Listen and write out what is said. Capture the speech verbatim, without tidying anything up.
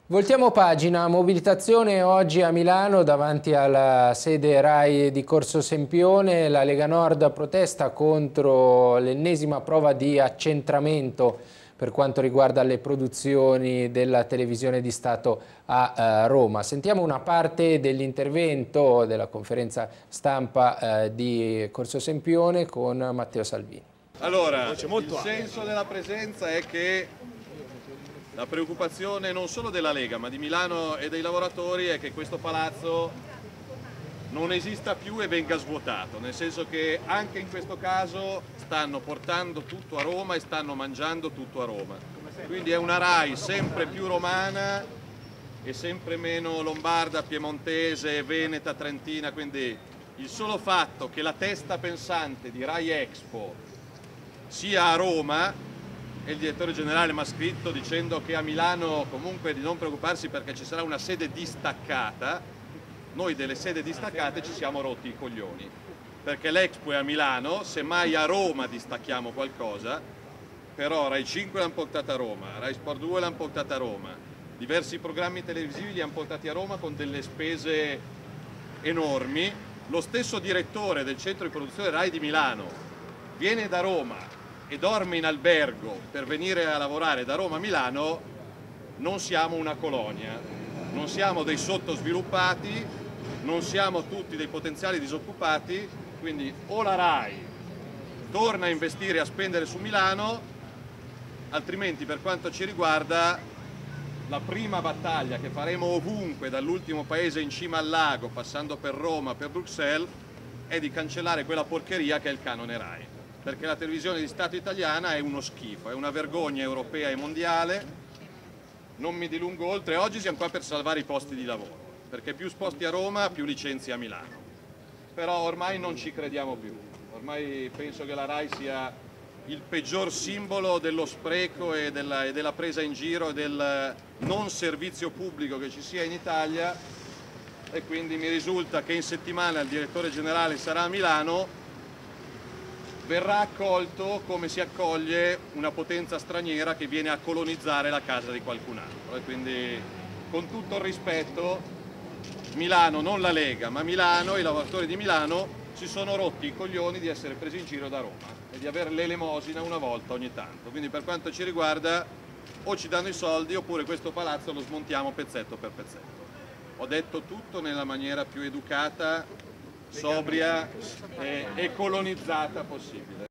Voltiamo pagina, mobilitazione oggi a Milano davanti alla sede RAI di Corso Sempione. La Lega Nord protesta contro l'ennesima prova di accentramento per quanto riguarda le produzioni della televisione di Stato a eh, Roma. Sentiamo una parte dell'intervento della conferenza stampa eh, di Corso Sempione con Matteo Salvini. Allora, il senso della presenza è che la preoccupazione non solo della Lega ma di Milano e dei lavoratori è che questo palazzo non esista più e venga svuotato, nel senso che anche in questo caso stanno portando tutto a Roma e stanno mangiando tutto a Roma. Quindi è una RAI sempre più romana e sempre meno lombarda, piemontese, veneta, trentina, quindi il solo fatto che la testa pensante di RAI Expo sia a Roma, e il direttore generale mi ha scritto dicendo che a Milano comunque di non preoccuparsi perché ci sarà una sede distaccata. Noi delle sedi distaccate ci siamo rotti i coglioni, perché l'Expo è a Milano, semmai a Roma distacchiamo qualcosa, però Rai cinque l'hanno portata a Roma, Rai Sport due l'hanno portata a Roma, diversi programmi televisivi li hanno portati a Roma con delle spese enormi. Lo stesso direttore del centro di produzione Rai di Milano viene da Roma e dorme in albergo per venire a lavorare da Roma a Milano. Non siamo una colonia, non siamo dei sottosviluppati, non siamo tutti dei potenziali disoccupati, quindi o la RAI torna a investire e a spendere su Milano, altrimenti per quanto ci riguarda la prima battaglia che faremo ovunque, dall'ultimo paese in cima al lago, passando per Roma, per Bruxelles, è di cancellare quella porcheria che è il canone RAI. Perché la televisione di Stato italiana è uno schifo, è una vergogna europea e mondiale. Non mi dilungo oltre, oggi siamo qua per salvare i posti di lavoro, perché più sposti a Roma, più licenzi a Milano. Però ormai non ci crediamo più, ormai penso che la RAI sia il peggior simbolo dello spreco e della, e della presa in giro e del non servizio pubblico che ci sia in Italia, e quindi mi risulta che in settimana il direttore generale sarà a Milano, verrà accolto come si accoglie una potenza straniera che viene a colonizzare la casa di qualcun altro. E quindi, con tutto il rispetto, Milano, non la Lega, ma Milano, i lavoratori di Milano si sono rotti i coglioni di essere presi in giro da Roma e di avere l'elemosina una volta ogni tanto. Quindi per quanto ci riguarda o ci danno i soldi oppure questo palazzo lo smontiamo pezzetto per pezzetto. Ho detto tutto nella maniera più educata, sobria e, e colonizzata possibile.